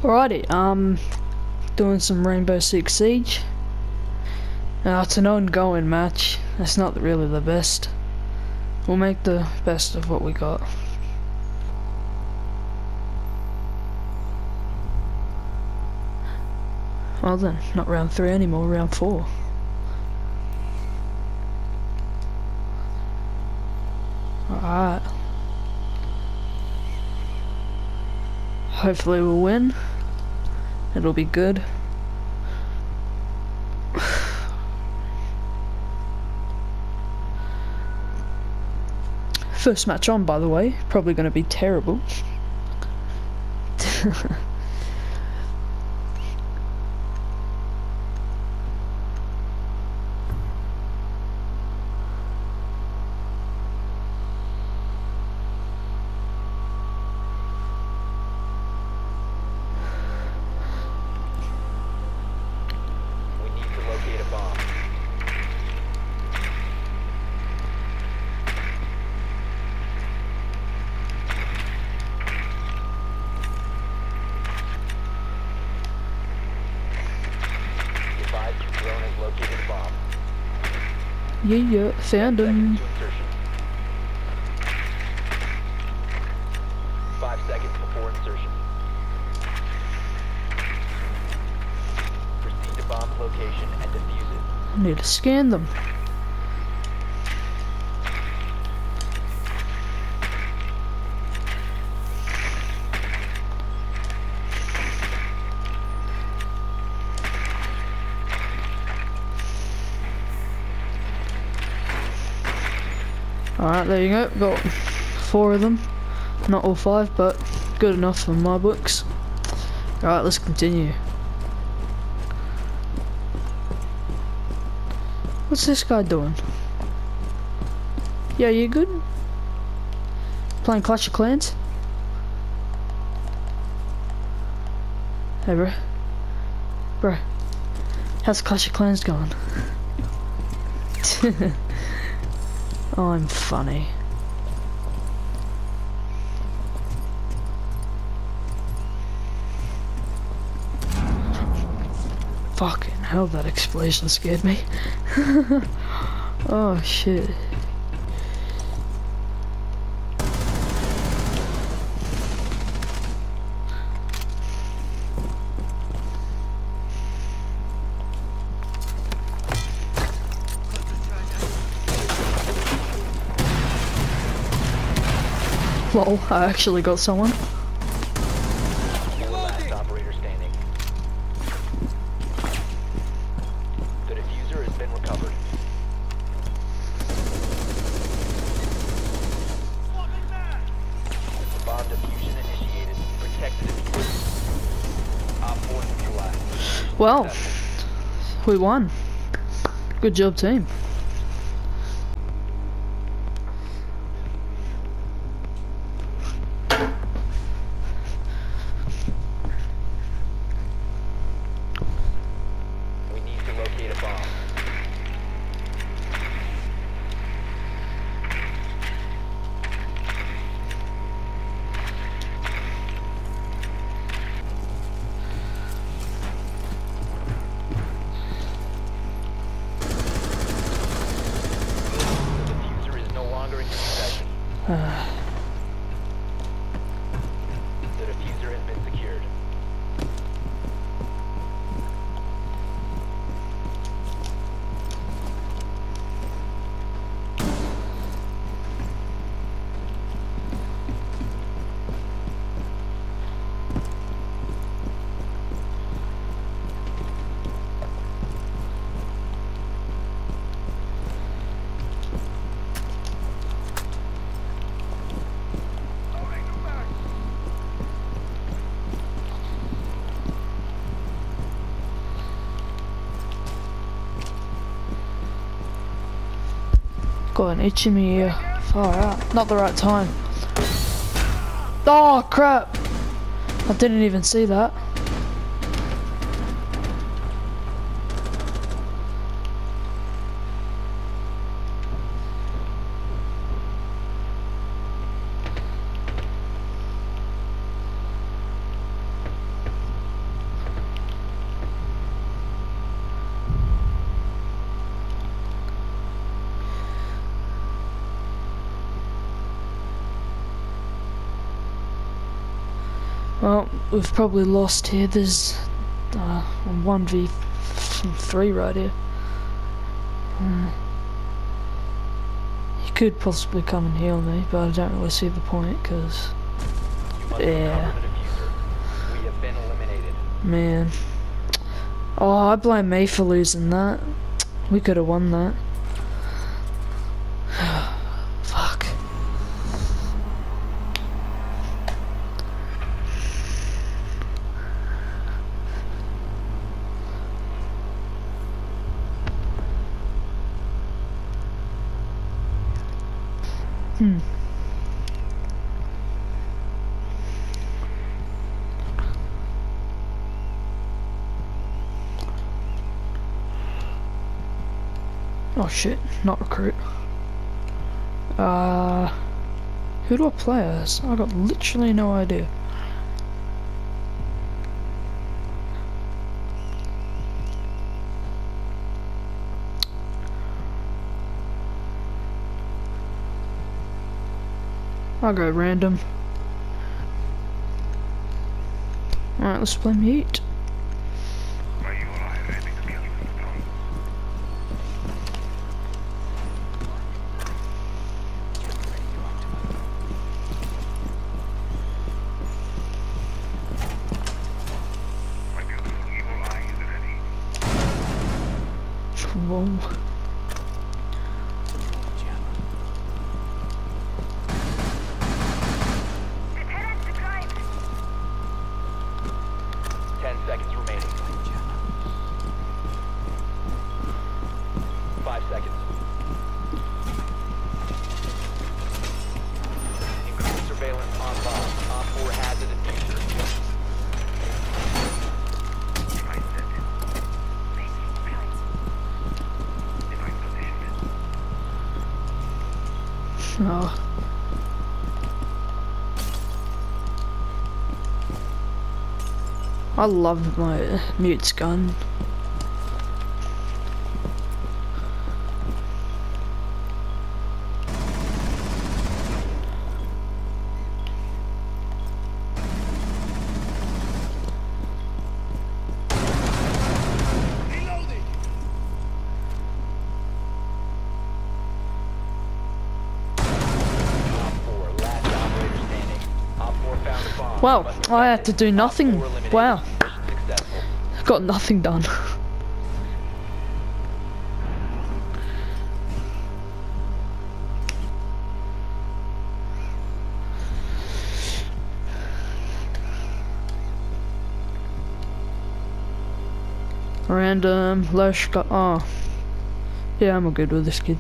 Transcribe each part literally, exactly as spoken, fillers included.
Alrighty, um, doing some Rainbow Six Siege. Uh, it's an ongoing match. It's not really the best. We'll make the best of what we got. Well then, not round three anymore, round four. Alright. Hopefully we'll win. It'll be good. First match on, by the way. Probably going to be terrible. Yeah, yeah, found him. Five seconds before insertion. Proceed to bomb location and defuse it. I need to scan them. Alright, there you go. Got four of them. Not all five, but good enough for my books. Alright, let's continue. What's this guy doing? Yeah, you good? Playing Clash of Clans? Hey, bro. Bro. How's Clash of Clans going? Oh, I'm funny. Fucking hell, that explosion scared me. Oh shit. Lol, I actually got someone. Last operator standing. The diffuser has been recovered. Bomb diffusion initiated. Protect the diffuser. Op four neutralized. Well, we won. Good job, team. Uh. The diffuser has been secured. Got an itch in my ear. Far out. Not the right time. Oh crap! I didn't even see that. Well, we've probably lost here. There's uh, one v three right here. Hmm. He could possibly come and heal me, but I don't really see the point, because... Yeah. We have been eliminated. Man. Oh, I blame me for losing that. We could have won that. Fuck. Hmm. Oh shit, not recruit. Uh, who do I play as? I got literally no idea. I'll go random. Alright, let's play mute. Whoa. Ten seconds remaining. Five seconds. Increase surveillance on bomb. Op four has a diffuser. Oh. I love my mute's gun. Wow, I had to do nothing. Wow. Got nothing done. Random, lush, got. Oh. Yeah, I'm all good with this kid.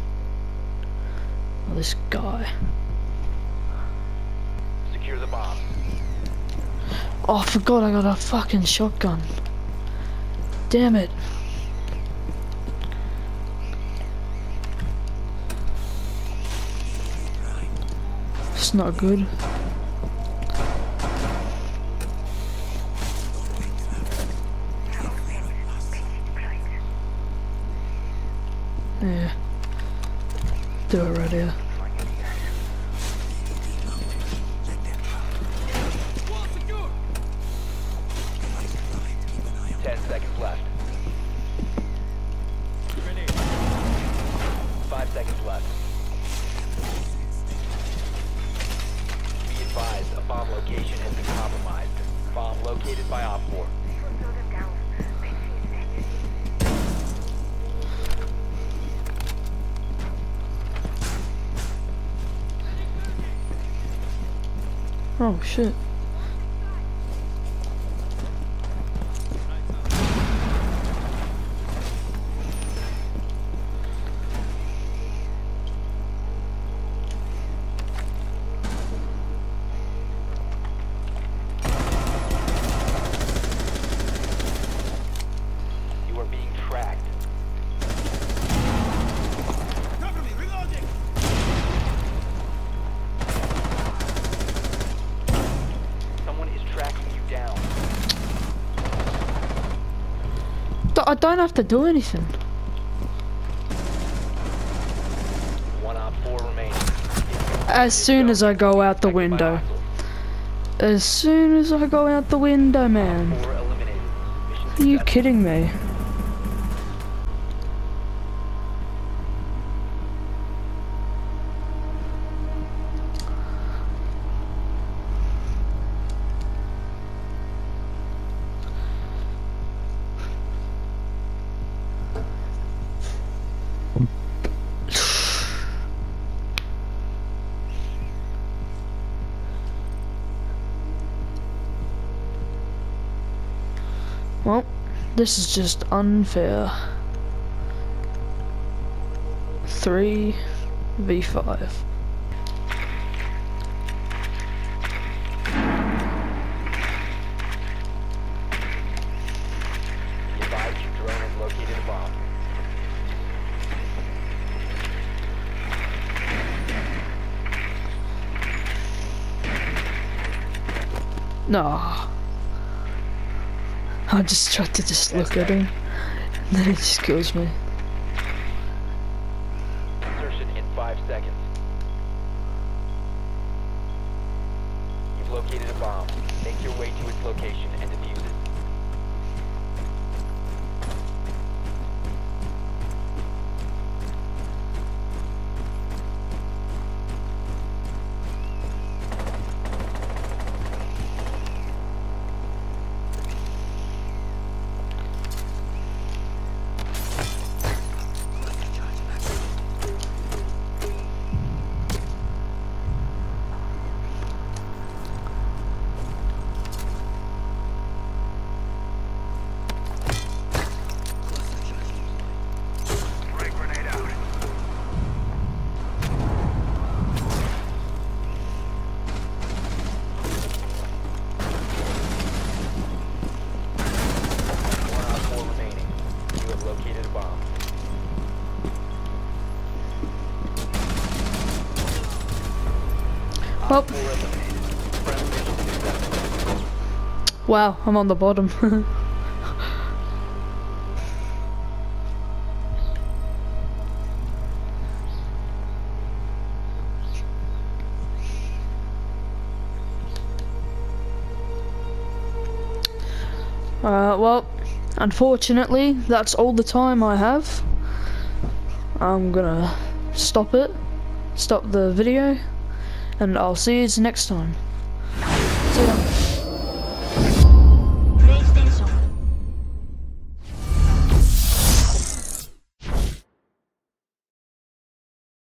Oh, this guy. Secure the bomb. Oh, I forgot I got a fucking shotgun. Damn it. It's not good. Yeah. Do it right here. Ten seconds left. Five seconds left. Be advised, a bomb location has been compromised. Bomb located by Op four. Oh shit. You are being tracked. Someone is tracking you down. I don't have to do anything. One Op four remaining. As soon as I go out the window. As soon as I go out the window, man. Four eliminated. Mission Are you successful. kidding me? Well, this is just unfair. Three v five. Be advised your drone has located a bomb. No. I just tried to just look at him, and then he just kills me. Insertion in five seconds. You've located a bomb. Make your way to its location and defuse it. One out four remaining. You have located a bomb. Well, Four eliminated. Friendly mission successful. wow, I'm on the bottom. Uh, well, unfortunately, that's all the time I have. I'm gonna stop it, stop the video, and I'll see you next time. See ya.